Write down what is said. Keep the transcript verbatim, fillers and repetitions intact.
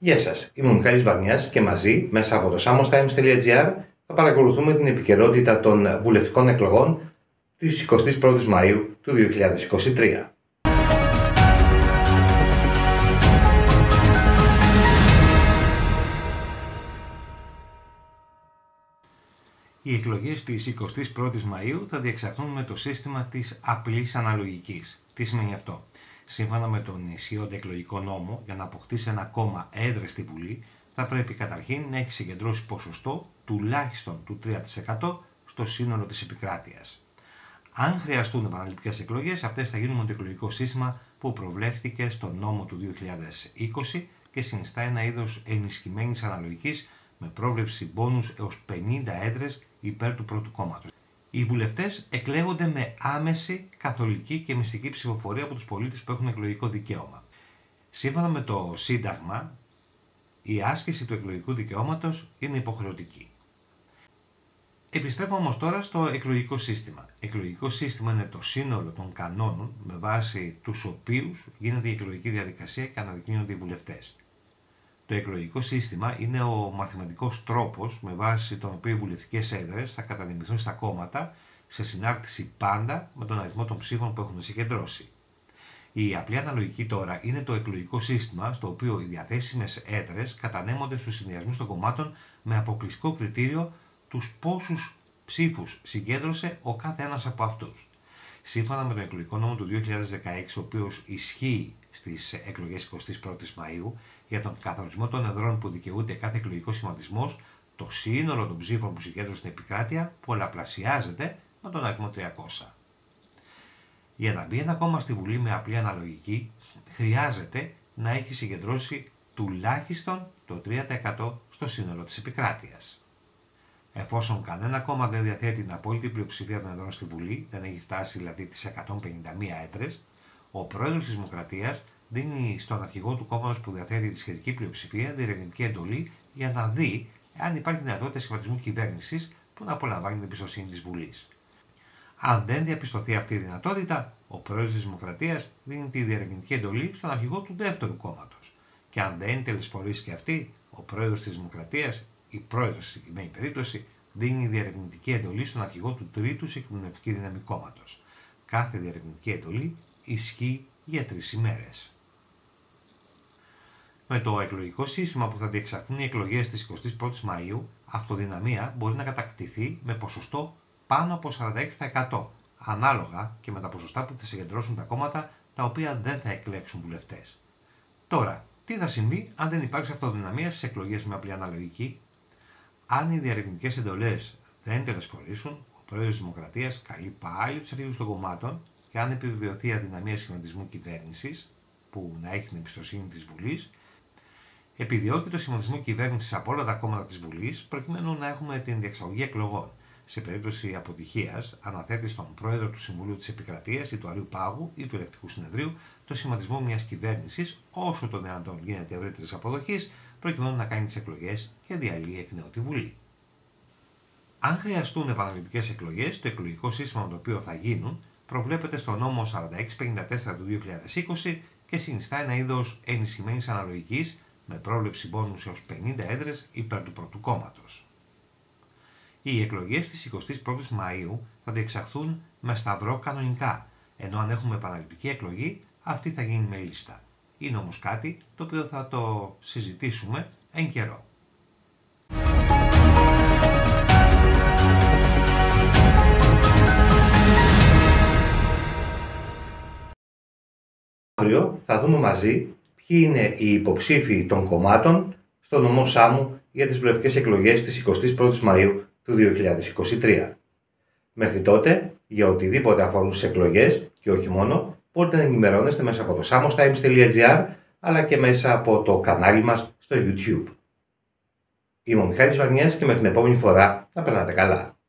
Γεια σας, είμαι ο Μιχάλης Βαρνιάς και μαζί, μέσα από το samos-times τελεία gr, θα παρακολουθούμε την επικαιρότητα των βουλευτικών εκλογών της εικοστής πρώτης Μαΐου του δύο χιλιάδες είκοσι τρία. Οι εκλογές της εικοστής πρώτης Μαΐου θα διεξαχθούν με το σύστημα της απλής αναλογικής. Τι σημαίνει αυτό? Σύμφωνα με τον ισχύοντα εκλογικό νόμο, για να αποκτήσει ένα κόμμα έδρες στη Βουλή, θα πρέπει καταρχήν να έχει συγκεντρώσει ποσοστό τουλάχιστον του τρία τοις εκατό στο σύνολο της επικράτειας. Αν χρειαστούν επαναληπτικές εκλογές, αυτές θα γίνουν με το εκλογικό σύστημα που προβλέφθηκε στο νόμο του δύο χιλιάδες είκοσι και συνιστά ένα είδος ενισχυμένης αναλογικής με πρόβλεψη μπόνους έως πενήντα έδρες υπέρ του πρώτου κόμματος. Οι βουλευτές εκλέγονται με άμεση, καθολική και μυστική ψηφοφορία από τους πολίτες που έχουν εκλογικό δικαίωμα. Σύμφωνα με το Σύνταγμα, η άσκηση του εκλογικού δικαιώματος είναι υποχρεωτική. Επιστρέφω όμως τώρα στο εκλογικό σύστημα. Εκλογικό σύστημα είναι το σύνολο των κανόνων με βάση τους οποίους γίνεται η εκλογική διαδικασία και αναδεικνύονται οι βουλευτές. Το εκλογικό σύστημα είναι ο μαθηματικός τρόπος με βάση τον οποίο οι βουλευτικές έδρες θα κατανεμηθούν στα κόμματα σε συνάρτηση πάντα με τον αριθμό των ψήφων που έχουν συγκεντρώσει. Η απλή αναλογική τώρα είναι το εκλογικό σύστημα στο οποίο οι διαθέσιμες έδρες κατανέμονται στους συνδυασμούς των κομμάτων με αποκλειστικό κριτήριο τους πόσους ψήφους συγκέντρωσε ο κάθε ένας από αυτούς. Σύμφωνα με τον εκλογικό νόμο του δύο χιλιάδες δεκαέξι, ο οποίος ισχύει στις εκλογές εικοστής πρώτης Μαΐου, για τον καθορισμό των εδρών που δικαιούται κάθε εκλογικό σχηματισμός, το σύνολο των ψήφων που συγκέντρωσε στην επικράτεια πολλαπλασιάζεται με τον αριθμό τριακόσια. Για να μπει ένα κόμμα στη Βουλή με απλή αναλογική, χρειάζεται να έχει συγκεντρώσει τουλάχιστον το τρία τοις εκατό στο σύνολο της επικράτειας. Εφόσον κανένα κόμμα δεν διαθέτει την απόλυτη πλειοψηφία των εδρών στη Βουλή, δεν έχει φτάσει δηλαδή τις εκατόν πενήντα μία έδρες, ο πρόεδρος της Δημοκρατίας δίνει στον αρχηγό του κόμματος που διαθέτει τη σχετική πλειοψηφία διερευνητική εντολή για να δει αν υπάρχει δυνατότητα σχηματισμού κυβέρνησης που να απολαμβάνει την εμπιστοσύνη της Βουλής. Αν δεν διαπιστωθεί αυτή η δυνατότητα, ο πρόεδρος της Δημοκρατίας δίνει τη διερευνητική εντολή στον αρχηγό του δεύτερου κόμματος. Και αν δεν τελεσφορήσει και αυτή, ο πρόεδρος της Δημοκρατίας, η πρόεδρος στη συγκεκριμένη περίπτωση, δίνει διερευνητική εντολή στον αρχηγό του τρίτου σε κοινωνική δύναμη κόμματος. Κάθε διερευνητική εντολή ισχύει για τρεις ημέρες. Με το εκλογικό σύστημα που θα διεξαχθούν οι εκλογές της εικοστής πρώτης Μαΐου, αυτοδυναμία μπορεί να κατακτηθεί με ποσοστό πάνω από σαράντα έξι τοις εκατό, ανάλογα και με τα ποσοστά που θα συγκεντρώσουν τα κόμματα τα οποία δεν θα εκλέξουν βουλευτές. Τώρα, τι θα συμβεί αν δεν υπάρξει αυτοδυναμία στις εκλογές με απλή αναλογική? Αν οι διερευνητικές εντολές δεν τελεσφορήσουν, ο πρόεδρος της Δημοκρατίας καλεί πάλι τους αρχηγούς των κομμάτων και αν επιβεβαιωθεί η αδυναμία σχηματισμού κυβέρνησης, που να έχει την εμπιστοσύνη της Βουλής, επιδιώκει το σχηματισμό κυβέρνησης από όλα τα κόμματα της Βουλής, προκειμένου να έχουμε την διεξαγωγή εκλογών. Σε περίπτωση αποτυχίας, αναθέτει στον πρόεδρο του Συμβουλίου της Επικρατείας ή του Αρείου Πάγου ή του Ελεκτικού Συνεδρίου το σχηματισμό μιας κυβέρνησης όσο το δυνατόν γίνεται ευρύτερης αποδοχής, προκειμένου να κάνει τις εκλογές και διαλύει εκ νέου τη Βουλή. Αν χρειαστούν επαναληπτικές εκλογές, το εκλογικό σύστημα με το οποίο θα γίνουν προβλέπεται στο νόμο σαράντα έξι πενήντα τέσσερα του δύο χιλιάδες είκοσι και συνιστά ένα είδος ενισχυμένης αναλογικής με πρόβλεψη μπόνους έως πενήντα έδρες υπέρ του πρώτου κόμματος. Οι εκλογές της εικοστής πρώτης Μαΐου θα διεξαχθούν με σταυρό κανονικά, ενώ αν έχουμε επαναληπτική εκλογή, αυτή θα γίνει με λίστα. Είναι όμως κάτι το οποίο θα το συζητήσουμε εν καιρό. Αύριο θα δούμε μαζί ποιοι είναι οι υποψήφοι των κομμάτων στο νομό Σάμου για τις βουλευτικές εκλογές της εικοστής πρώτης Μαΐου του δύο χιλιάδες είκοσι τρία. Μέχρι τότε, για οτιδήποτε αφορούν στις εκλογές και όχι μόνο, μπορείτε να ενημερώνεστε μέσα από το samos-times τελεία gr αλλά και μέσα από το κανάλι μας στο YouTube. Είμαι ο Μιχάλης Βαρνιάς και με την επόμενη φορά να περνάτε καλά.